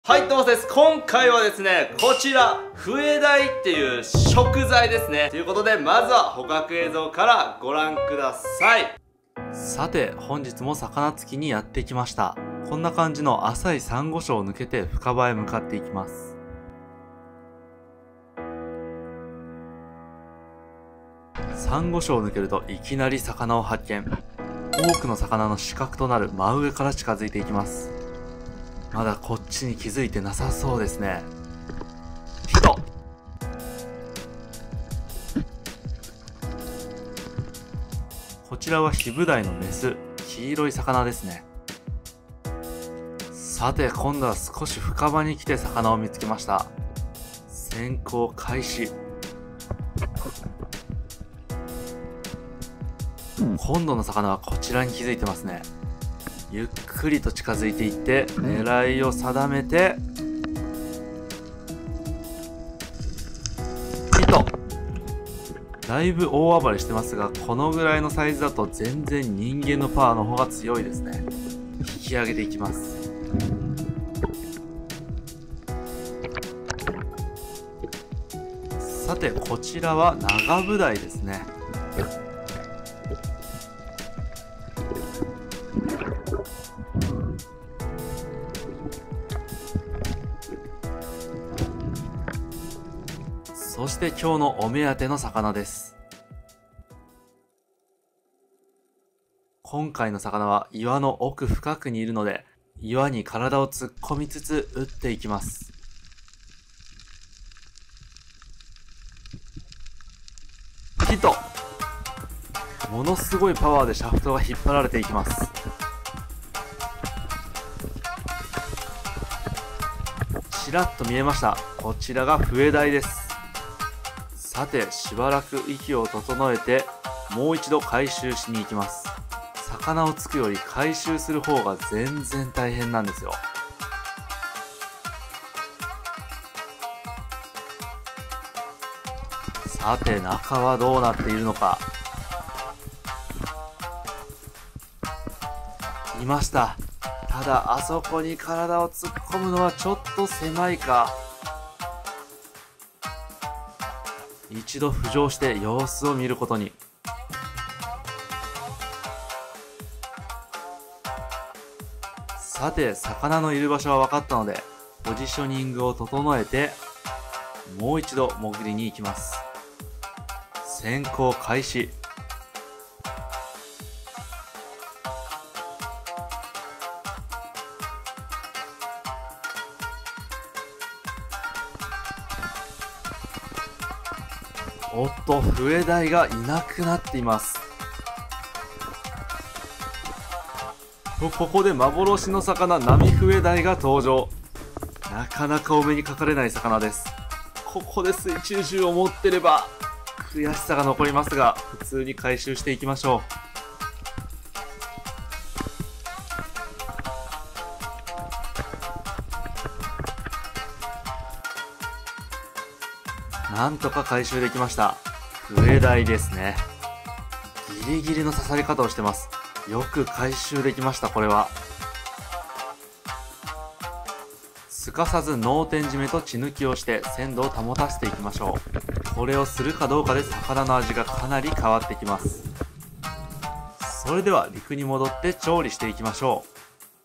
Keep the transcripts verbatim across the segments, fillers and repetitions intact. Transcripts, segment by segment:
はい、どうもです。今回はですね、こちら、笛鯛っていう食材ですね。ということで、まずは捕獲映像からご覧ください。さて、本日も魚釣きにやってきました。こんな感じの浅いサンゴ礁を抜けて深場へ向かっていきます。サンゴ礁を抜けるといきなり魚を発見。多くの魚の死角となる真上から近づいていきます。まだこっちに気づいてなさそうですね。ヒット。こちらはヒブダイのメス、黄色い魚ですね。さて、今度は少し深場に来て魚を見つけました。潜行開始。今度の魚はこちらに気づいてますね。ゆっくりと近づいていって狙いを定めてヒット。だいぶ大暴れしてますが、このぐらいのサイズだと全然人間のパワーの方が強いですね。引き上げていきます。さて、こちらは長ブダイですね。そして今日のお目当ての魚です。今回の魚は岩の奥深くにいるので、岩に体を突っ込みつつ打っていきます。ヒット。ものすごいパワーでシャフトが引っ張られていきます。ちらっと見えました。こちらが笛鯛です。さて、しばらく息を整えてもう一度回収しに行きます。魚を突くより回収する方が全然大変なんですよ。さて、中はどうなっているのか。いました。ただ、あそこに体を突っ込むのはちょっと狭いか。一度浮上して様子を見ることに。さて、魚のいる場所は分かったので、ポジショニングを整えてもう一度潜りに行きます。潜行開始。おっと、笛鯛がいなくなっています。ここで幻の魚、波笛鯛が登場。なかなかお目にかかれない魚です。ここで水中銃を持ってれば悔しさが残りますが、普通に回収していきましょう。なんとか回収できました。笛鯛ですね。ギリギリの刺さり方をしてます。よく回収できました。これはすかさず脳天締めと血抜きをして鮮度を保たせていきましょう。これをするかどうかで魚の味がかなり変わってきます。それでは陸に戻って調理していきましょう。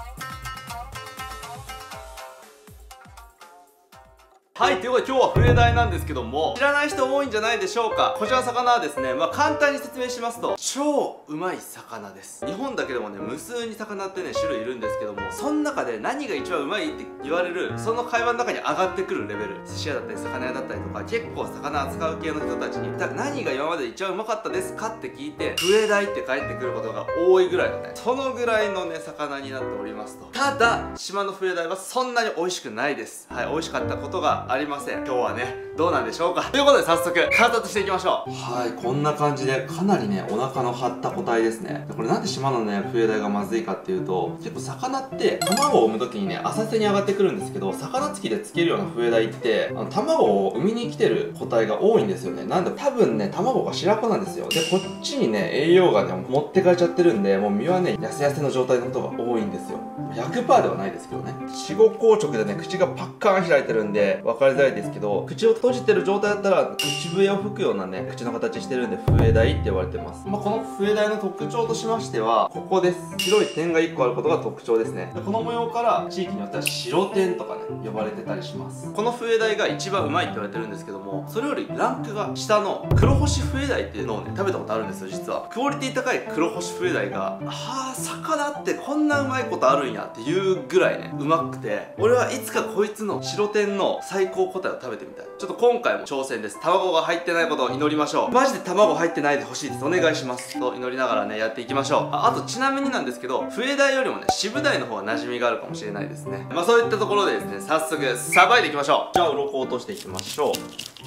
はい、ということで今日は笛鯛なんですけども、知らない人多いんじゃないでしょうか。こちらの魚はですね、まあ簡単に説明しますと、超うまい魚です。日本だけでもね、無数に魚ってね、種類いるんですけども、その中で何が一番うまいって言われる、その会話の中に上がってくるレベル。寿司屋だったり魚屋だったりとか、結構魚扱う系の人たちに、何が今まで一番うまかったですかって聞いて、笛鯛って返ってくることが多いぐらいのね、そのぐらいのね、魚になっておりますと。ただ、島の笛鯛はそんなに美味しくないです。はい、美味しかったことがありません。今日はね、どうなんでしょうか。ということで早速観察していきましょう。はい、こんな感じでかなりね、お腹の張った個体ですね。これなんで島のね、笛鯛がまずいかっていうと、結構魚って卵を産む時にね、浅瀬に上がってくるんですけど、魚つきでつけるような笛鯛ってあの卵を産みに来てる個体が多いんですよね。なんで多分ね、卵が白子なんですよ。で、こっちにね、栄養がね、持ってかれちゃってるんで、もう身はね、やせやせの状態のことが多いんですよ。 ひゃくパーセント ではないですけどね。死後硬直でね、口がパッカーン開いてるんで分かりづらいですけど、口を閉じてる状態だったら口笛を吹くようなね、口の形してるんで笛台って言われてます。まあ、この笛台の特徴としましてはここです。白い点がいっこあることが特徴ですね。でこの模様から地域によっては白点とかね呼ばれてたりします。この笛台が一番うまいって言われてるんですけども、それよりランクが下の黒星笛台っていうのをね食べたことあるんですよ。実はクオリティ高い黒星笛台が、はあ魚ってこんなうまいことあるんやっていうぐらいねうまくて、俺はいつかこいつの白点の最高個体を食べてみたい。ちょっと今回も挑戦です。卵が入ってないことを祈りましょう。マジで卵入ってないでほしいです。お願いしますと祈りながらねやっていきましょう。 あ, あとちなみになんですけど、笛台よりもね渋台の方が馴染みがあるかもしれないですね。まあそういったところでですね、早速さばいていきましょう。じゃあ鱗を落としていきましょう。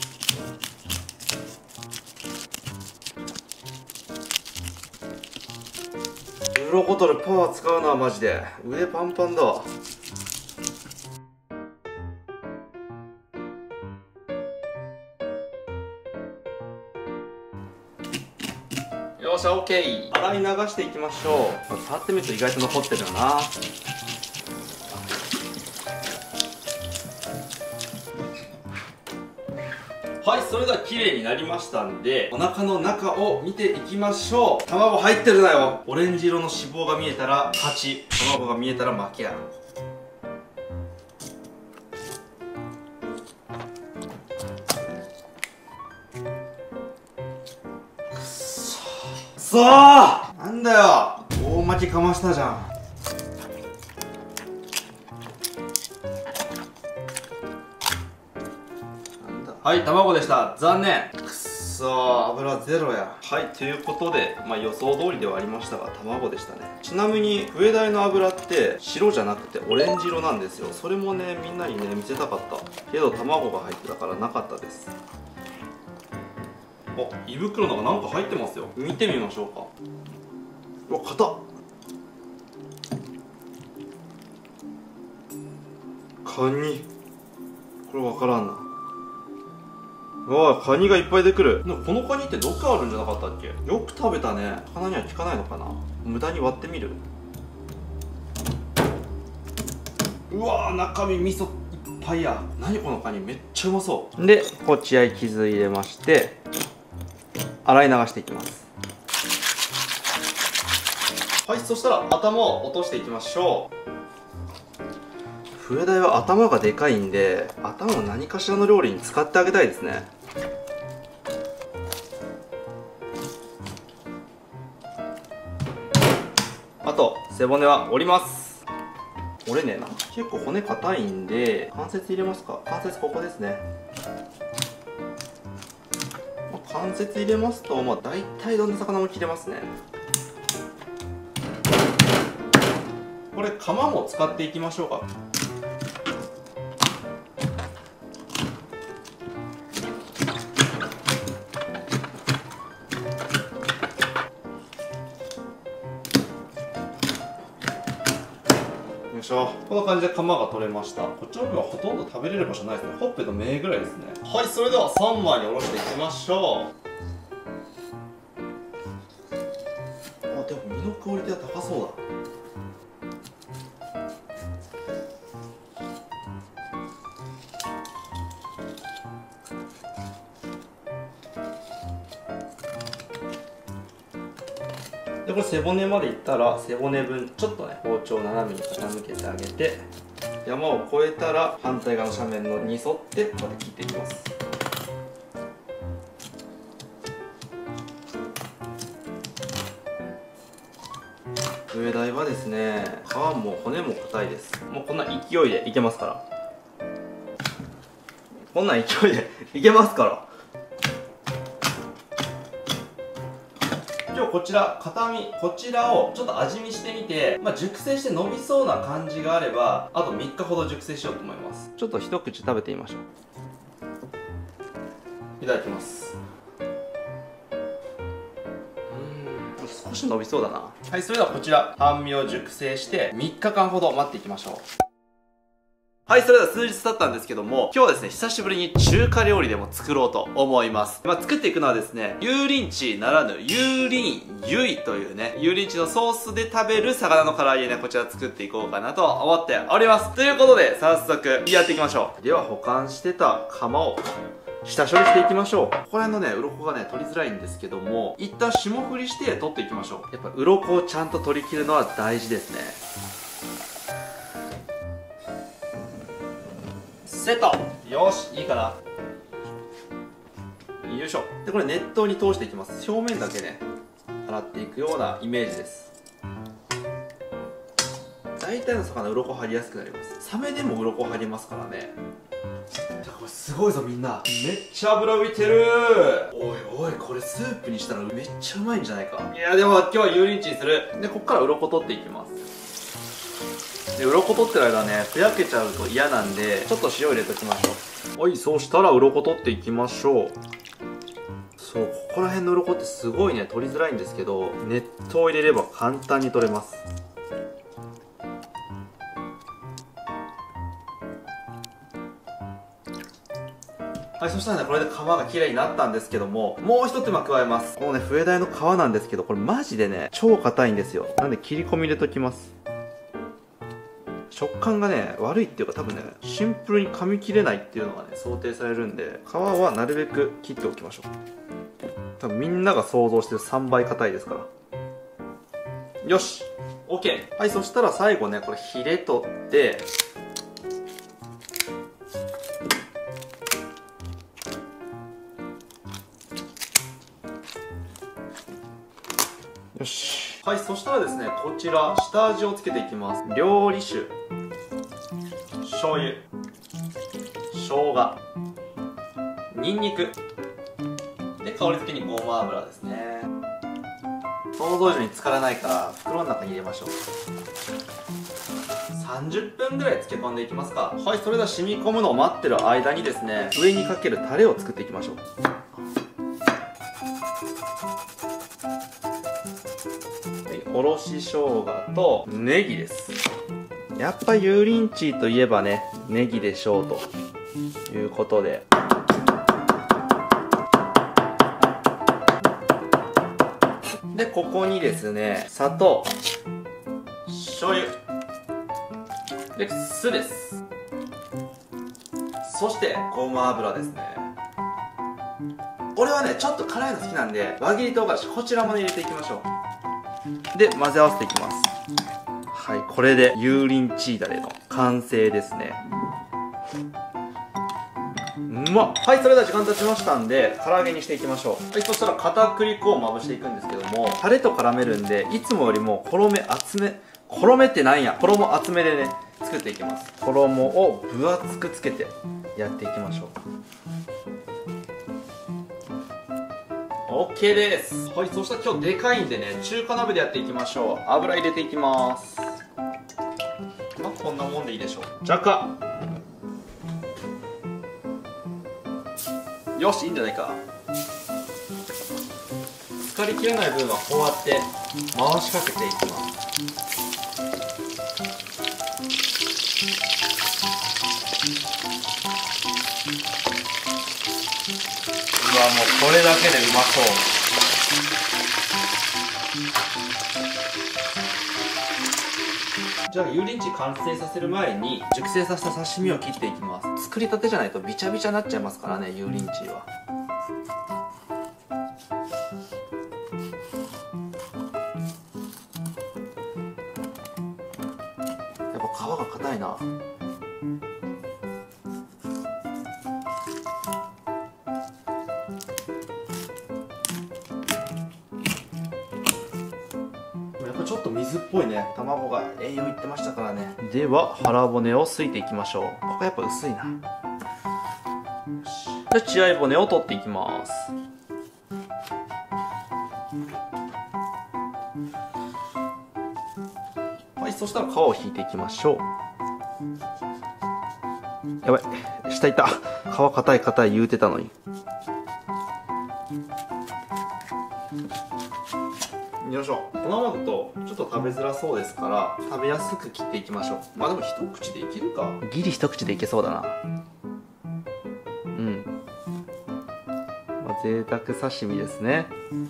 鱗取るパワー使うのはマジで上パンパンだわ。よっしゃ OK。 洗い流していきましょう。触ってみると意外と残ってるよな。はい、それでは綺麗になりましたんで、お腹の中を見ていきましょう。卵入ってるなよ。オレンジ色の脂肪が見えたら勝ち、卵が見えたら負けや。くそくそー、なんだよ、大負けかましたじゃん。はい、卵でした。残念。くっそー、油ゼロや。はい、ということで、まあ予想通りではありましたが、卵でしたね。ちなみに、笛台の油って白じゃなくてオレンジ色なんですよ。それもね、みんなにね、見せたかった。けど、卵が入ってたからなかったです。あ、胃袋の中なんか入ってますよ。見てみましょうか。うわ、硬っ。カニ。これわからんな。わあ、カニがいっぱい出てくる。でもこのカニって毒あるんじゃなかったっけ。よく食べたね。魚には効かないのかな。無駄に割ってみる。うわー、中身味噌いっぱいや。何このカニ、めっちゃうまそう。でこっち合い傷入れまして洗い流していきます。はい、そしたら頭を落としていきましょう。笛台は頭がでかいんで、頭を何かしらの料理に使ってあげたいですね。あと背骨は折ります。折れねえな。結構骨硬いんで関節入れますか。関節ここですね。関節入れますと、まあ大体どんな魚も切れますね。これ釜も使っていきましょうか。よいしょ。こんな感じで釜が取れました。こっちの部分はほとんど食べれる場所ないですね。ほっぺと目ぐらいですね。はい、それではさんまいにおろしていきましょう。あ、でも身のクオリティは高そうだ。でこれ背骨までいったら背骨分ちょっとね包丁を斜めに傾けてあげて、山を越えたら反対側の斜面のに沿ってこうやって切っていきます。上台はですね、皮も骨も硬いです。もうこんな勢いでいけますから、こんな勢いでいけますから。今日こちら片身、こちらをちょっと味見してみて、まあ、熟成して伸びそうな感じがあればあとみっかほど熟成しようと思います。ちょっと一口食べてみましょう。いただきます。うーん、少し伸びそうだな。はい、それではこちら半身を熟成してみっかかんほど待っていきましょう。 はい、それでは数日経ったんですけども、今日はですね、久しぶりに中華料理でも作ろうと思います。まあ、作っていくのはですね、油淋鶏ならぬ油淋油というね、油淋鶏のソースで食べる魚の唐揚げね、こちら作っていこうかなと思っております。ということで、早速やっていきましょう。では、保管してた釜を下処理していきましょう。ここら辺のね、鱗がね、取りづらいんですけども、一旦霜降りして取っていきましょう。やっぱ鱗をちゃんと取り切るのは大事ですね。セット。よし、いいかな。よいしょ。で、これ熱湯に通していきます。表面だけね、洗っていくようなイメージです。大体の魚、鱗張りやすくなります。サメでも鱗張りますからね。じゃこれすごいぞみんな。めっちゃ油浮いてる。おいおい、これスープにしたらめっちゃうまいんじゃないか。いやでも今日は油淋鶏にする。で、こっから鱗取っていきます。で、鱗取ってる間ね、ふやけちゃうと嫌なんで、ちょっと塩入れときましょう。はい、そうしたら鱗取っていきましょう。そう、ここら辺の鱗ってすごいね、取りづらいんですけど、熱湯を入れれば簡単に取れます。はい、そしたらね、これで皮が綺麗になったんですけども、もう一手間加えます。このね、笛鯛の皮なんですけど、これマジでね、超硬いんですよ。なんで切り込み入れときます。食感がね、悪いっていうか多分ね、シンプルに噛み切れないっていうのがね、想定されるんで、皮はなるべく切っておきましょう。多分みんなが想像してるさんばい硬いですから。よし !OK! はい、そしたら最後ね、これヒレ取って、よし。はい、そしたらですね、こちら、下味をつけていきます。料理酒、醤油、生姜、ニンニク。で、香り付けにごま油ですね。想像以上に浸からないから、袋の中に入れましょう。さんじゅっぷんぐらい漬け込んでいきますか。はい、それでは染み込むのを待ってる間にですね、上にかけるタレを作っていきましょう。おろし生姜とネギです。やっぱ油淋鶏といえばね、ネギでしょうということで、でここにですね、砂糖、醤油で酢です。そしてごま油ですね。俺はねちょっと辛いの好きなんで、輪切り唐辛子こちらもね入れていきましょう。で混ぜ合わせていきます。はい、これで油淋鶏だれの完成ですね。うまっ。はい、それでは時間経ちましたんで唐揚げにしていきましょう。はい、そしたら片栗粉をまぶしていくんですけども、タレと絡めるんでいつもよりも衣厚め、衣ってなんや、衣厚めでね作っていきます。衣を分厚くつけてやっていきましょう。OK です。はい、そしたら今日でかいんでね、中華鍋でやっていきましょう。油入れていきます。まあこんなもんでいいでしょう。じゃかよし、いいんじゃないか。浸かりきれない分はこうやって回しかけていきます。うわ、もうこれだけでうまそう。じゃあ油淋鶏完成させる前に熟成させた刺身を切っていきます。作りたてじゃないとビチャビチャになっちゃいますからね、油淋鶏は。やっぱ皮が硬いな。ちょっと水っぽいね。卵が栄養いってましたからね。では腹骨をすいていきましょう。ここやっぱ薄いな。よし。じゃあ血合い骨を取っていきます。はい、そしたら皮を引いていきましょう。やばい、下いった。皮硬い硬い言うてたのに。 よいしょ。このままだとちょっと食べづらそうですから食べやすく切っていきましょう。まあでも一口でいけるか。ギリ一口でいけそうだな。うん、まあ、贅沢刺身ですね。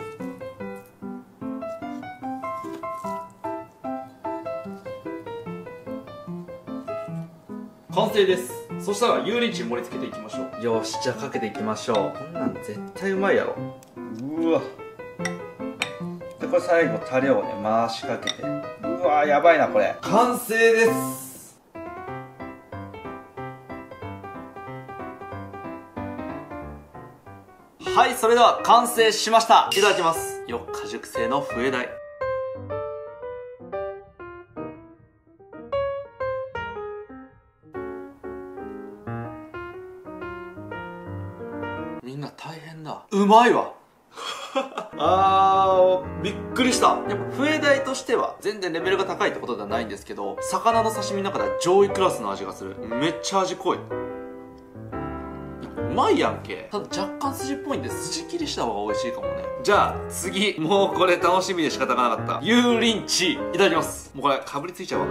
完成です。そしたら油淋鶏盛り付けていきましょう。よし、じゃあかけていきましょう。こんなん絶対うまいやろ。うわで、これ最後タレをね回しかけて、うわやばいなこれ。完成です。はい、それでは完成しました。いただきます。よっか熟成の笛鯛。みんな大変だ。うまいわあー、びっくりした。やっぱ笛鯛としては全然レベルが高いってことではないんですけど、魚の刺身の中では上位クラスの味がする。めっちゃ味濃い。うまいやんけ。ただ若干筋っぽいんで筋切りした方が美味しいかもね。じゃあ次、もうこれ楽しみで仕方がなかった油淋鶏いただきます。もうこれかぶりついちゃうわ。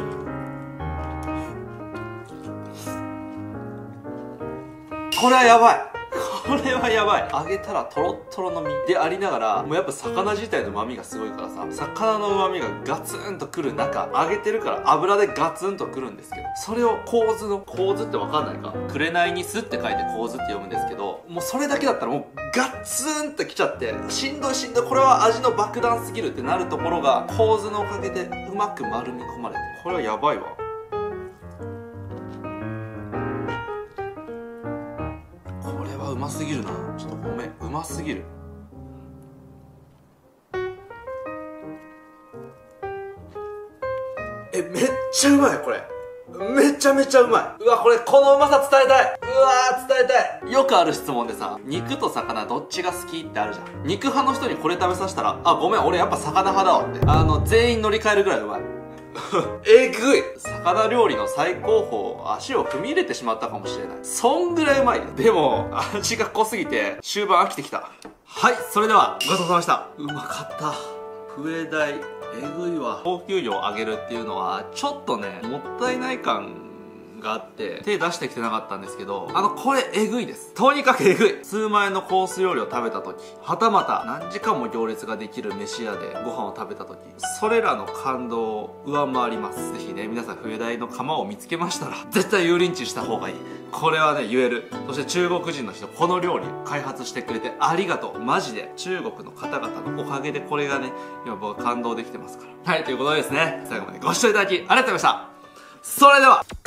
これはやばい。これはやばい。揚げたらトロットロの身でありながら、もうやっぱ魚自体の旨味がすごいからさ、魚の旨味がガツンとくる中、揚げてるから油でガツンとくるんですけど、それを構図の、構図ってわかんないか、紅に巣って書いて構図って読むんですけど、もうそれだけだったらもうガツンときちゃって、しんどいしんどい、これは味の爆弾すぎるってなるところが構図のおかげでうまく丸み込まれて、これはやばいわ。うますぎるな。ちょっとごめん、うますぎる。え、めっちゃうまいこれ。めちゃめちゃうまい。うわ、これこのうまさ伝えたい。うわー、伝えたい。よくある質問でさ、肉と魚どっちが好きってあるじゃん。肉派の人にこれ食べさせたら、あ、ごめん俺やっぱ魚派だわって、あの全員乗り換えるぐらいうまいえぐい。魚料理の最高峰、足を踏み入れてしまったかもしれない。そんぐらいうまい。でも味が濃すぎて終盤飽きてきた。はい、それではごちそうさまでした。うまかった。笛鯛えぐいわ。高級魚をあげるっていうのはちょっとねもったいない感があって手出してきてなかったんですけど、あのこれえぐいです。とにかくえぐい。数万円のコース料理を食べた時、はたまた何時間も行列ができる飯屋でご飯を食べた時、それらの感動を上回ります。ぜひね皆さん笛鯛の釜を見つけましたら絶対油淋鶏した方がいい。これはね言える。そして中国人の人、この料理開発してくれてありがとう。マジで中国の方々のおかげでこれがね今僕は感動できてますから。はい、ということでですね、最後までご視聴いただきありがとうございました。それでは。